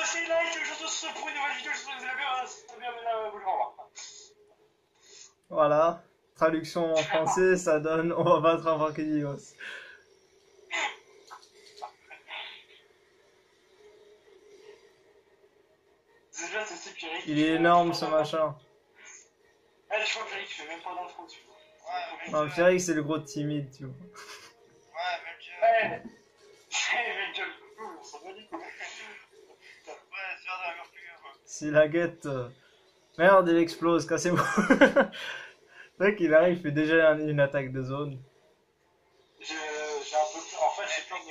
lâchez like, je te souhaite pour une nouvelle vidéo, j'espère que vous allez bien, bonjour, au revoir. Voilà. Traduction en français, ça donne on va battre un Varkedios. Déjà, c'est ce Pierrick. Il est énorme ce machin. Ah, je crois que Pierrick fait même pas d'intro, tu vois. Ouais, Non, Pierrick c'est le gros timide, tu vois. ouais, même Dieu. Ouais, mais gueule, on s'en va les couilles. Ouais, c'est faire de la merde plus grave. Si la guette. Merde, il explose, cassez-vous. C'est vrai qu'il arrive, il fait déjà une attaque de zone. J'ai un peu peur, en fait, j'ai peur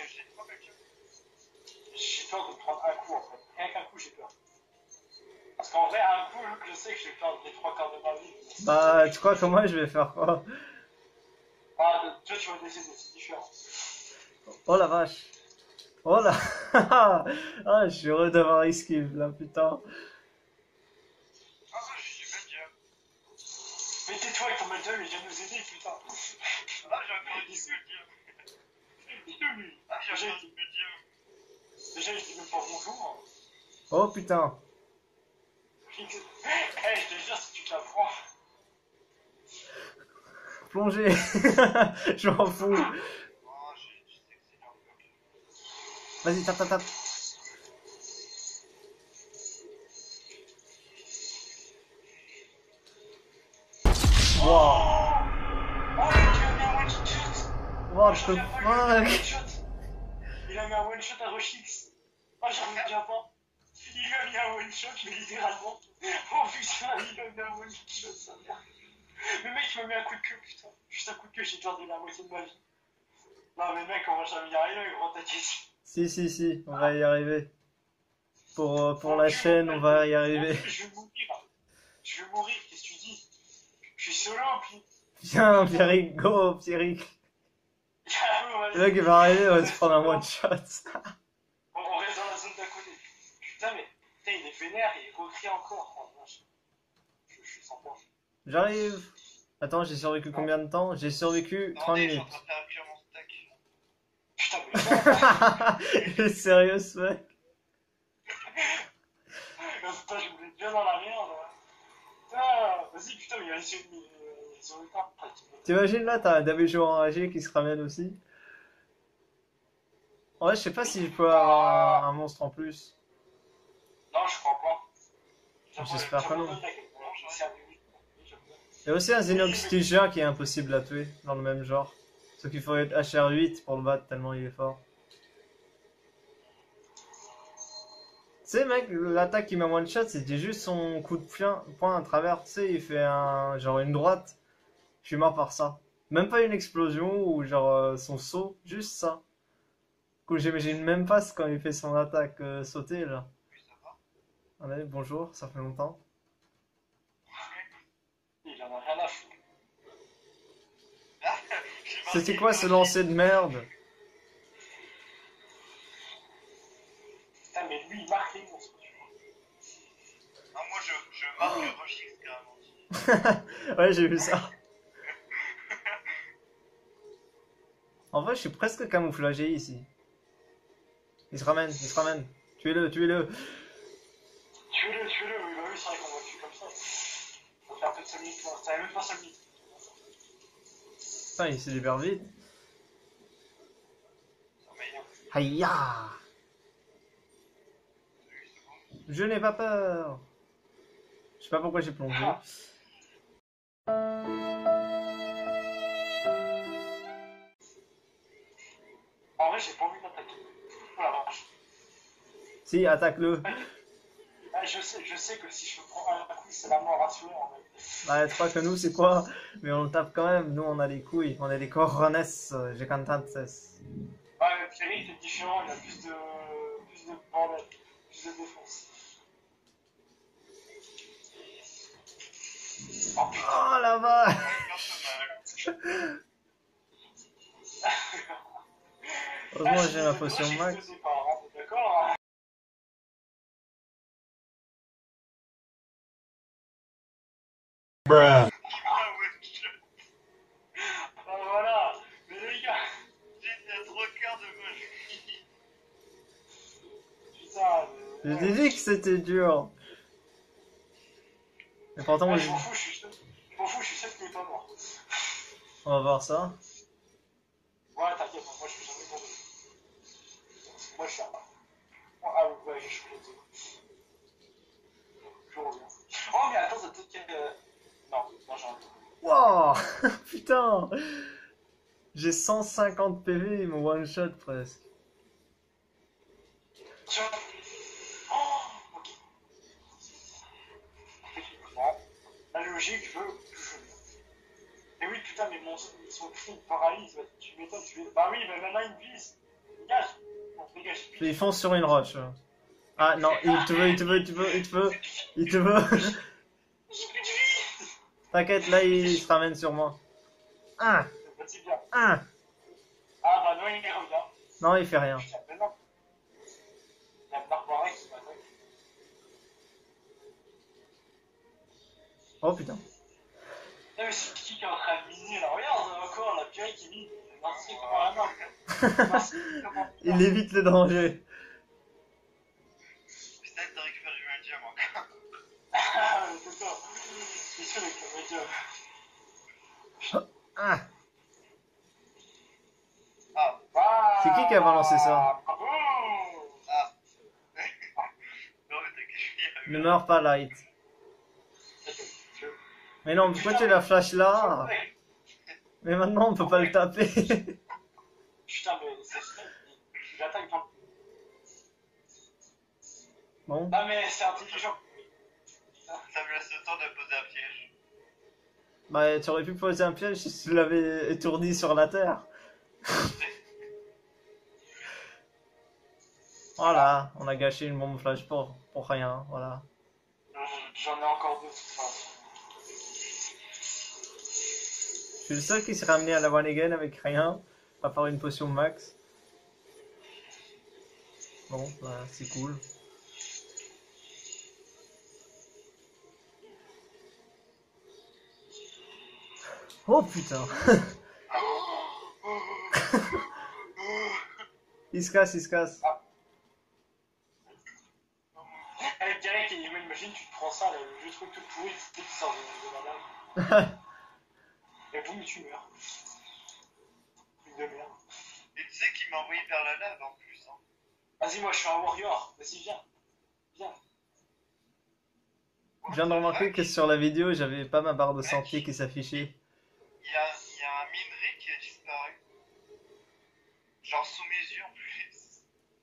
de prendre un coup, en fait. Rien qu'un coup, j'ai peur. Parce qu'en vrai, un coup, je sais que je vais perdre les 3 quarts de ma vie. Bah, tu crois que moi je vais faire quoi? Ah, toi, tu vas décider, c'est différent. Oh la vache. Oh là. Ah, je suis heureux d'avoir esquive là, putain. Ah, ouais, je suis même Dieu. Mais tais-toi avec ton Metal, il vient nous aider, putain. Ah, j'ai encore dit que Dieu. Ah, j'ai encore dit que Dieu. Déjà, je dis même pas bonjour. Oh putain. Eh, je te jure, si tu te la prends. Plongée. Je m'en fous. Oh, je sais que c'est dur. Vas-y, tape, tape, tape. Wow. Oh, il a mis un one shot. What the fuck? Il a mis un one shot à Rochix. Oh, j'en reviens pas. Il lui a mis un one shot, mais littéralement. Oh putain, il a mis un one shot, sa mère. Le mec, il m'a mis un coup de queue, putain. Juste un coup de queue, j'ai perdu la moitié de ma vie. Non, mais mec, on va jamais y arriver, gros, t'inquiète. Si, on va y arriver. Pour la chaîne, on va y arriver. Je vais mourir. Je vais mourir, qu'est-ce que tu dis? Je suis solo, puis. Viens, Pierrick, go, Pierrick. Le mec il va arriver, on va se prendre un one shot. On reste dans la zone d'à côté. Putain, mais putain, il est vénère et il recrie encore. Oh, je suis sans peur. J'arrive. Attends, j'ai survécu combien de temps? J'ai survécu 30 Attendez, je suis en minutes. train de faire cuire mon steak. Putain, mais Il est sérieux ce mec? putain, je voulais bien dans la merde. Putain, vas-y, putain, mais il y a essayé de sur le temps. T'imagines là, t'as un Davijo enragé qui se ramène aussi? En vrai, je sais pas si je peux avoir un monstre en plus. Non, je crois pas. J'espère que non. Il Il y a aussi un Xenox Tuja qui est impossible à tuer dans le même genre. Sauf qu'il faut être HR8 pour le battre tellement il est fort. Tu sais mec, l'attaque qui m'a one shot c'était juste son coup de poing à travers. Tu sais, il fait genre une droite. Je suis mort par ça. Même pas une explosion ou genre son saut, juste ça. Du coup j'imagine même pas quand il fait son attaque sauter là. Oui, ça va. Allez, bonjour, ça fait longtemps. en a rien à foutre. C'était quoi ce lancer de merde? Putain, mais lui, il marque les monstres. Non, moi je marque Rochix carrément. Ouais, j'ai vu ça. En vrai, je suis presque camouflagé ici. Il se ramène. Tuez-le. Tuez-le, oui, bah oui, c'est vrai qu'on va tuer comme ça. Faut faire peut-être 5 minutes, ça même pas 5 minutes. Putain, il se libère vite. Ça meilleur. Aïe! Je n'ai pas peur. Je sais pas pourquoi j'ai plongé. En vrai, j'ai pas envie d'attaquer. Oh la vache. Si, attaque-le. Ah, je sais que si je prends un coup, c'est la mort assurée en fait. Bah, tu crois que nous, c'est quoi? Mais on le tape quand même. Nous, on a des couilles. On a des cojones. J'ai cantantes. Ouais, mais Pierre, il est différent, il a plus de bordel, plus de défense. Oh putain. Oh la vache! Heureusement, j'ai ma potion max. D'accord. Ah ouais, Voilà. Mais les gars, j'étais à 3 quarts de ma vie. putain, Je t'ai dit que c'était dur. Et pourtant, moi, Ouais, je m'en fous, je suis sûr qu'il est pas mort. on va voir ça. Ouais, t'inquiète, moi je suis jamais mourir. Moi je suis un. Ah oui, ouais, j'ai changé de. Je reviens. Oh, mais attends, c'est peut-être que. Non, non, j'ai un truc. Wow. Putain. J'ai 150 PV, ils m'ont one shot presque. Tiens. Oh, ok. Effectivement, la logique veut que je vienne. Mais oui, putain, mais son cri me paralyse. Tu m'étonnes, tu veux. Bah oui, mais maintenant il me vise. Dégage. Bon, dégage. Ils foncent sur une roche. Ah non, il te veut, il te veut, il te veut, il te veut, il te veut. J'ai plus de vie. T'inquiète, là il se ramène sur moi. Ah, C'est bien. ah. Ah bah non, il revient. Non, il fait rien. Putain, mais non. Il y a Marc Barret qui m'attaque. Oh putain. Non mais c'est qui est en train de miner là? Regarde encore la Pierre qui mine. Merci comment la main. Merci comment. Il évite le danger. Peut-être de récupérer un diamant. Ah, c'est ça. C'est sûr avec le médium. Ah. Ah, Ah, C'est qui a balancé ça? Bravo. ah. Non, mais t'inquiète, Ne meurs pas, Light. Mais non, pourquoi tu la flash là? Mais maintenant on peut pas le taper. Putain, mais c'est ça. Il attaque dans. Bon. Non mais c'est intelligent. ça me laisse le temps de poser un piège. Bah, tu aurais pu poser un piège si tu l'avais étourdi sur la terre. Voilà, on a gâché une bombe flash pour rien, voilà. J'en ai encore deux de toute façon. Je suis le seul qui s'est ramené à la one again avec rien, à part une potion max. Bon, bah, c'est cool. Oh putain. Il se casse, il se casse. Elle dirait qu'il imagine, tu te prends ça, là, le vieux truc tout pourri, tu sors de la lame. Et boum, tu meurs. Truc de merde. Et tu sais qu'il m'a envoyé vers la lave en plus. Hein. Vas-y, moi je suis un warrior. Vas-y, viens. Viens. Je viens de remarquer que sur la vidéo, j'avais pas ma barre de santé qui s'affichait. Il y a un minerai qui a disparu. Genre sous mes yeux en plus.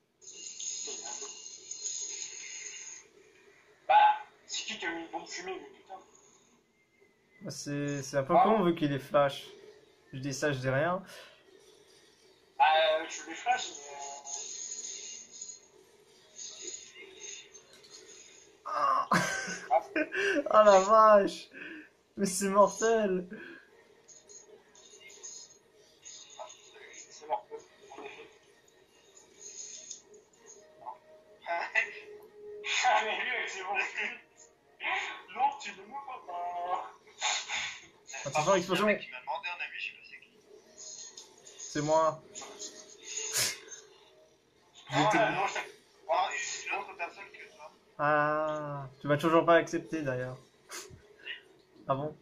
Bah, c'est qui a mis une bombe fumée, mais putain. C'est un peu con vu qu'il est flash. Je dis ça, je dis rien. Bah, je les flash, mais. Ah oh la vache. Mais c'est mortel. C'est mort, en effet. Ah, mais lui, avec ses bombes fumées. Non, tu ne me vois pas. Attention, explosion. Il y a un mec qui m'a demandé un ami, je sais pas c'est qui. C'est moi. Ah, non, je t'ai. Oh, une autre personne que toi. Ah, tu vas toujours pas accepter d'ailleurs. Ah bon?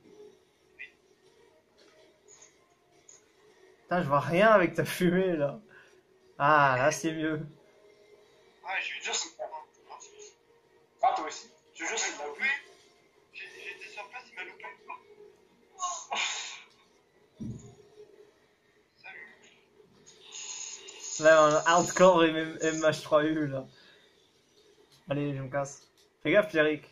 Putain, je vois rien avec ta fumée là. Ah, là c'est mieux. Ah, j'ai eu Je sais pas. Ah, Ah, toi aussi. Je jure, c'est de la oui. J'étais sur place, il m'a loupé. Salut. Là, un hardcore MH3U là. Allez, je me casse. Fais gaffe, Pierrick.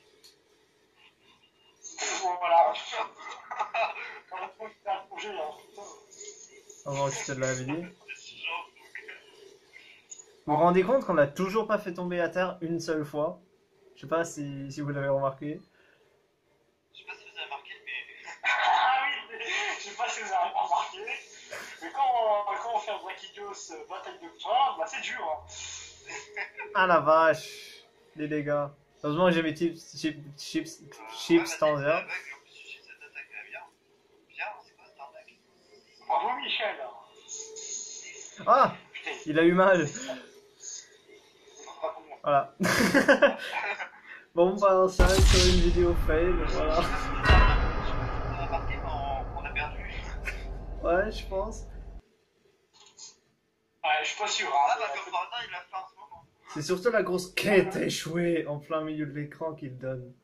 Voilà. On va pas faire un projet là. Putain. Avant que je te l'avais dit. Genre, Vous vous rendez compte qu'on l'a toujours pas fait tomber à terre une seule fois? Je sais pas si vous l'avez remarqué. je sais pas si vous avez remarqué, mais. Ah oui, je sais pas si vous avez remarqué, mais quand on fait un Brachiodos bataille de points, bah c'est dur. Hein. Ah la vache. Les dégâts. Heureusement que j'ai mes chips standard. En plus, tu sais cette attaque là, bien. Bien, c'est quoi cette arnaque? Bravo Michel. Ah, Putain, il a eu mal. il faut pas qu'on monte. Voilà. Bon, bah, on s'arrête sur une vidéo fail, voilà. On a remarqué, on a perdu. Ouais, je pense. Ouais, je suis pas sûr. Ah Hein, bah comme par hasard, il l'a fait en ce moment. C'est surtout la grosse quête échouée en plein milieu de l'écran qu'il donne.